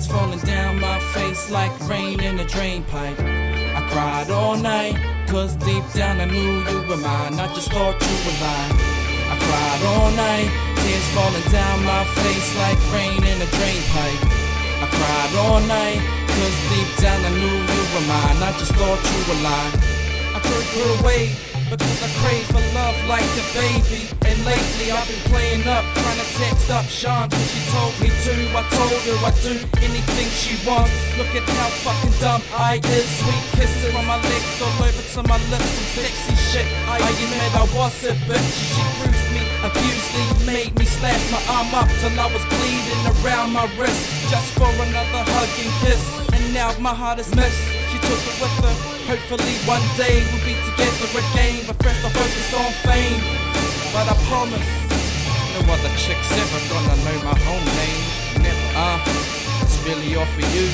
tears falling down my face like rain in a drain pipe. I cried all night, cause deep down I knew you were mine. I just thought you were lying. I cried all night, tears falling down my face like rain in a drain pipe. I cried all night, cause deep down I knew you were mine. I just thought you were lying. I couldn't put away because I crave for love like a baby. And lately I've been playing up, trying to text up Sean, cause she told me to. I told her I'd do anything she wants. Look at how fucking dumb I is. Sweet kisses from my lips all over to my lips, some sexy shit. I admit I was a bitch. She bruised me, abused me, made me slash my arm up till I was bleeding around my wrist, just for another hug and kiss. And now my heart is missed. She took it with her. Hopefully one day we'll be together again, but first I focus on fame. But I promise, no other chick's ever gonna know my whole name. Never, it's really all for you.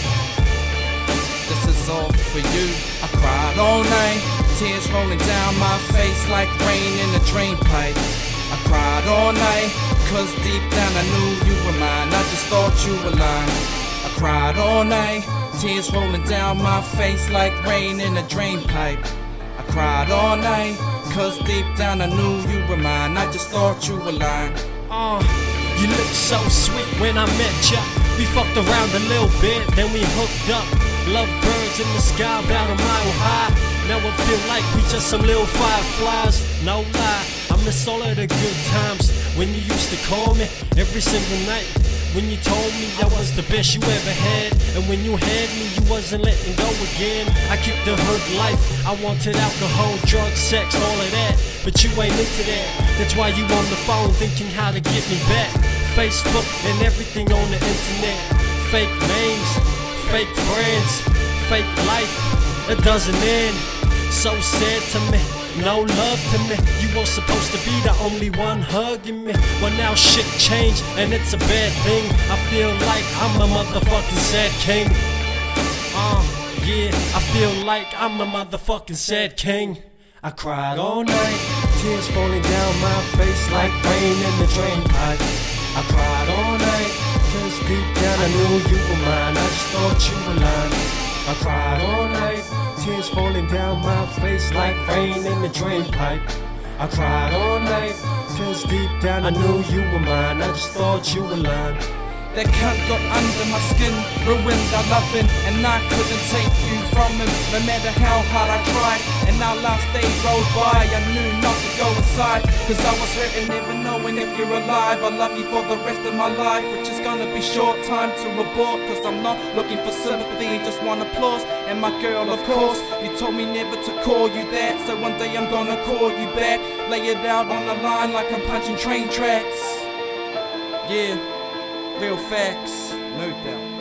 This is all for you. I cried all night, tears rolling down my face like rain in a drain pipe. I cried all night, cause deep down I knew you were mine. I just thought you were lying. I cried all night, tears rolling down my face like rain in a drain pipe. I cried all night, cause deep down I knew you were mine. I just thought you were lying. You looked so sweet when I met ya. We fucked around a little bit, then we hooked up. Love birds in the sky about a mile high. Now I feel like we just some little fireflies. No lie, I miss all of the good times when you used to call me every single night. When you told me I was the best you ever had, and when you had me, you wasn't letting go again. I kicked the hood life, I wanted alcohol, drugs, sex, all of that, but you ain't into that. That's why you on the phone thinking how to get me back. Facebook and everything on the internet. Fake names, fake friends, fake life, it doesn't end. So sad to me, no love to me. You were supposed to be the only one hugging me. Well now shit changed and it's a bad thing. I feel like I'm a motherfucking sad king. Yeah, I feel like I'm a motherfucking sad king. I cried all night, tears falling down my face like rain in the drain pipe. I cried all night, cause deep down I knew you were mine. I just thought you were lying. I cried all night, tears falling down my face like rain in the drain pipe. I cried all night, cause deep down I knew you were mine. I just thought you were lying. That cunt got under my skin, ruined our loving, and I couldn't take you from him, no matter how hard I tried. And our last day rolled by, I knew not to go inside, cause I was hurting, never knowing if you're alive. I love you for the rest of my life, which is gonna be short time to abort, cause I'm not looking for sympathy, just want applause. And my girl, of course, you told me never to call you that, so one day I'm gonna call you back. Lay it out on the line like I'm punching train tracks. Yeah, real facts, no doubt.